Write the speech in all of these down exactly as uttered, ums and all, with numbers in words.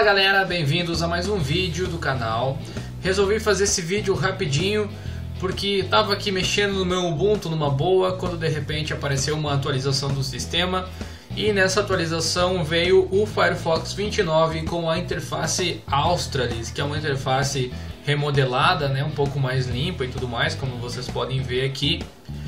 Fala galera, bem-vindos a mais um vídeo do canal. Resolvi fazer esse vídeo rapidinho porque estava aqui mexendo no meu Ubuntu numa boa, quando de repente apareceu uma atualização do sistema. E nessa atualização veio o Firefox vinte e nove com a interface Australis, que é uma interface remodelada, né, um pouco mais limpa e tudo mais, como vocês podem ver aqui.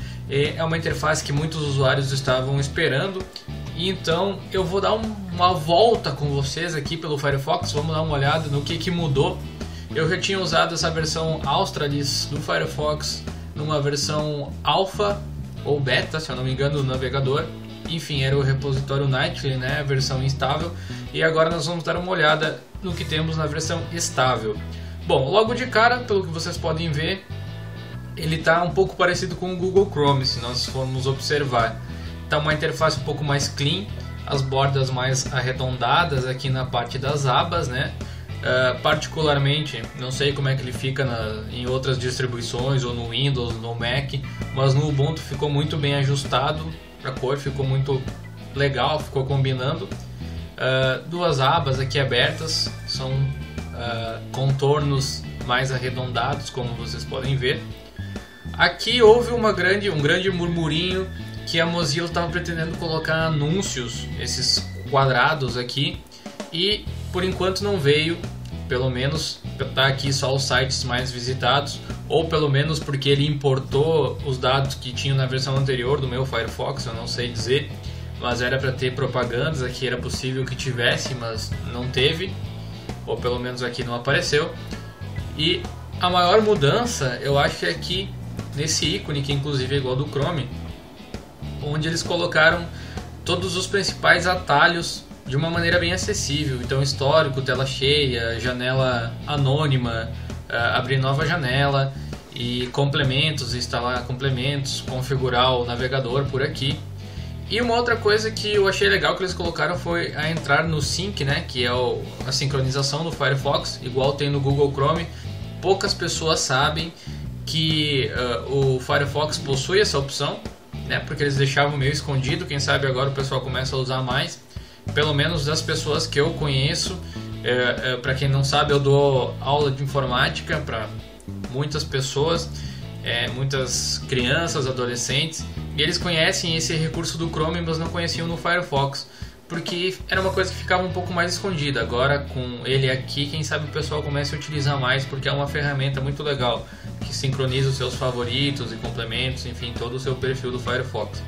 É uma interface que muitos usuários estavam esperando. Então eu vou dar uma volta com vocês aqui pelo Firefox, vamos dar uma olhada no que, que mudou. Eu já tinha usado essa versão Australis do Firefox numa versão Alpha ou Beta, se eu não me engano, do navegador. Enfim, era o repositório Nightly, né, a versão instável. E agora nós vamos dar uma olhada no que temos na versão estável. Bom, logo de cara, pelo que vocês podem ver, ele está um pouco parecido com o Google Chrome, se nós formos observar. Está uma interface um pouco mais clean, as bordas mais arredondadas aqui na parte das abas, né? Uh, particularmente, não sei como é que ele fica na, em outras distribuições, ou no Windows, no Mac, mas no Ubuntu ficou muito bem ajustado, a cor ficou muito legal, ficou combinando. Uh, duas abas aqui abertas, são uh, contornos mais arredondados, como vocês podem ver. Aqui houve uma grande, um grande murmurinho que a Mozilla estava pretendendo colocar anúncios, esses quadrados aqui, e por enquanto não veio, pelo menos está aqui só os sites mais visitados, ou pelo menos porque ele importou os dados que tinham na versão anterior do meu Firefox, eu não sei dizer, mas era para ter propagandas, aqui era possível que tivesse, mas não teve, ou pelo menos aqui não apareceu. E a maior mudança eu acho que é aqui nesse ícone, que inclusive é igual ao do Chrome, onde eles colocaram todos os principais atalhos de uma maneira bem acessível. Então, histórico, tela cheia, janela anônima, uh, abrir nova janela e complementos, instalar complementos, configurar o navegador por aqui. E uma outra coisa que eu achei legal que eles colocaram foi a entrar no Sync, né, que é o, a sincronização do Firefox, igual tem no Google Chrome. Poucas pessoas sabem que uh, o Firefox possui essa opção, né, porque eles deixavam meio escondido. Quem sabe agora o pessoal começa a usar mais, pelo menos das pessoas que eu conheço. É, é, para quem não sabe, eu dou aula de informática para muitas pessoas, é, muitas crianças, adolescentes, e eles conhecem esse recurso do Chrome, mas não conheciam no Firefox, porque era uma coisa que ficava um pouco mais escondida. Agora com ele aqui, quem sabe o pessoal comece a utilizar mais, porque é uma ferramenta muito legal que sincroniza os seus favoritos e complementos, enfim, todo o seu perfil do Firefox.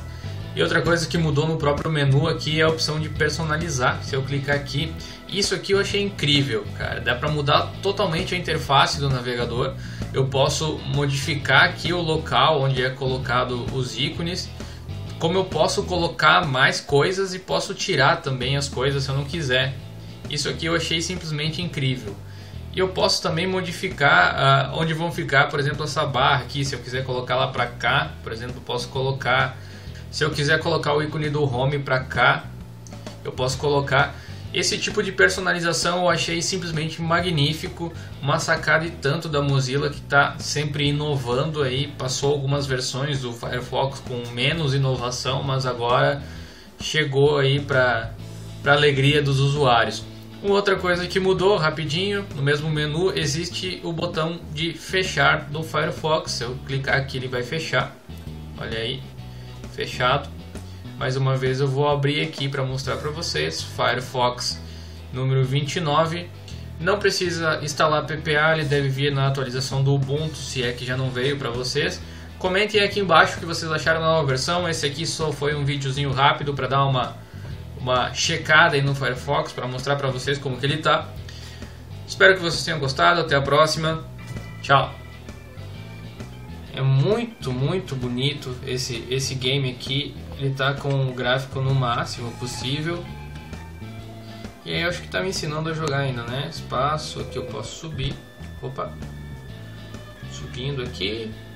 E outra coisa que mudou no próprio menu aqui é a opção de personalizar. Se eu clicar aqui, isso aqui eu achei incrível, cara. Dá para mudar totalmente a interface do navegador. Eu posso modificar aqui o local onde é colocado os ícones, como eu posso colocar mais coisas e posso tirar também as coisas se eu não quiser. Isso aqui eu achei simplesmente incrível. E eu posso também modificar uh, onde vão ficar, por exemplo, essa barra aqui. Se eu quiser colocar lá para cá, por exemplo, eu posso colocar. Se eu quiser colocar o ícone do Home para cá, eu posso colocar. Esse tipo de personalização eu achei simplesmente magnífico, uma sacada e tanto da Mozilla, que está sempre inovando aí. Passou algumas versões do Firefox com menos inovação, mas agora chegou aí para para alegria dos usuários. Uma outra coisa que mudou rapidinho, no mesmo menu existe o botão de fechar do Firefox. Se eu clicar aqui ele vai fechar, olha aí, fechado. Mais uma vez eu vou abrir aqui para mostrar para vocês, Firefox número vinte e nove. Não precisa instalar P P A, ele deve vir na atualização do Ubuntu, se é que já não veio para vocês. Comentem aqui embaixo o que vocês acharam da nova versão. Esse aqui só foi um videozinho rápido para dar uma uma checada aí no Firefox, para mostrar para vocês como que ele tá. Espero que vocês tenham gostado, até a próxima, tchau. É muito, muito bonito esse, esse game aqui, ele tá com o gráfico no máximo possível. E aí eu acho que tá me ensinando a jogar ainda, né? Espaço, aqui eu posso subir, opa, subindo aqui.